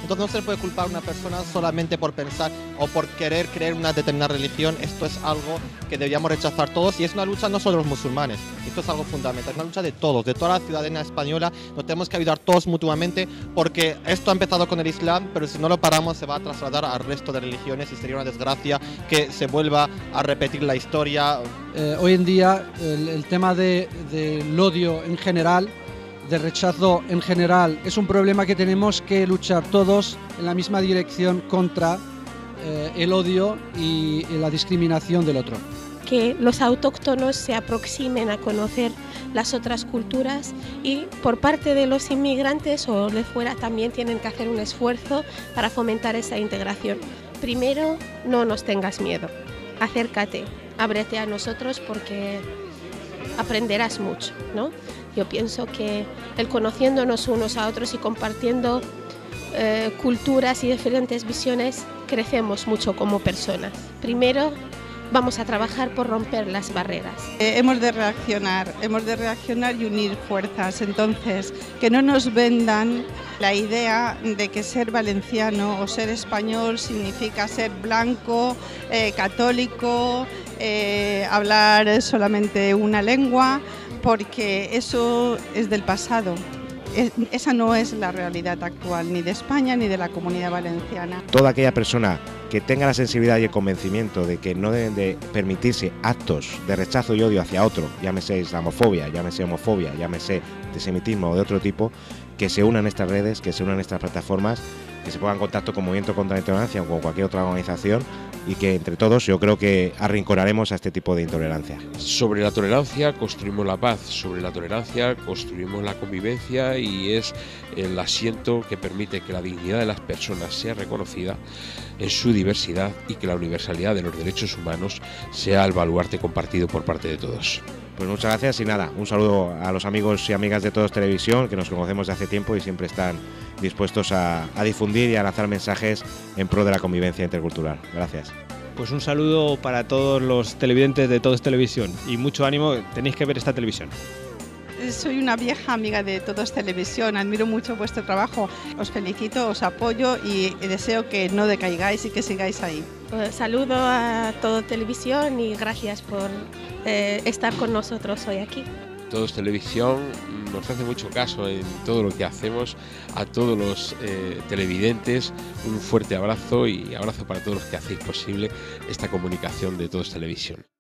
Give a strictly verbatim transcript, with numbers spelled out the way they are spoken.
Entonces no se le puede culpar a una persona solamente por pensar o por querer creer una determinada religión. Esto es algo que deberíamos rechazar todos y es una lucha no solo de los musulmanes, esto es algo fundamental, es una lucha de todos, de toda la ciudadanía española. Nos tenemos que ayudar todos mutuamente porque esto ha empezado con el Islam, pero si no lo paramos se va a trasladar al resto de religiones y sería una desgracia que se vuelva a repetir la historia. Eh, hoy en día el, el tema de, del odio en general, del rechazo en general, es un problema que tenemos que luchar todos en la misma dirección contra eh, el odio y, y la discriminación del otro. Que los autóctonos se aproximen a conocer las otras culturas y por parte de los inmigrantes o de fuera también tienen que hacer un esfuerzo para fomentar esa integración. Primero, no nos tengas miedo, acércate, ábrete a nosotros porque aprenderás mucho, ¿no? Yo pienso que el conociéndonos unos a otros y compartiendo eh, culturas y diferentes visiones, crecemos mucho como personas. Primero, vamos a trabajar por romper las barreras. Eh, hemos de reaccionar, hemos de reaccionar y unir fuerzas. Entonces, que no nos vendan la idea de que ser valenciano o ser español significa ser blanco, eh, católico, eh, hablar solamente una lengua, porque eso es del pasado. Esa no es la realidad actual, ni de España ni de la Comunidad Valenciana. Toda aquella persona que tenga la sensibilidad y el convencimiento de que no deben de permitirse actos de rechazo y odio hacia otro, llámese islamofobia, llámese homofobia, llámese antisemitismo o de otro tipo, que se unan a estas redes, que se unan a estas plataformas, que se pongan en contacto con Movimiento contra la Intolerancia o con cualquier otra organización y que entre todos yo creo que arrinconaremos a este tipo de intolerancia. Sobre la tolerancia construimos la paz, sobre la tolerancia construimos la convivencia y es el asiento que permite que la dignidad de las personas sea reconocida en su diversidad y que la universalidad de los derechos humanos sea el baluarte compartido por parte de todos. Pues muchas gracias y nada, un saludo a los amigos y amigas de Todos Televisión, que nos conocemos de hace tiempo y siempre están dispuestos a, a difundir y a lanzar mensajes en pro de la convivencia intercultural. Gracias. Pues un saludo para todos los televidentes de Todos Televisión y mucho ánimo, tenéis que ver esta televisión. Soy una vieja amiga de Todos Televisión, admiro mucho vuestro trabajo, os felicito, os apoyo y deseo que no decaigáis y que sigáis ahí. Pues saludo a Todo Televisión y gracias por eh, estar con nosotros hoy aquí. Todos Televisión nos hace mucho caso en todo lo que hacemos, a todos los eh, televidentes, un fuerte abrazo y abrazo para todos los que hacéis posible esta comunicación de Todos Televisión.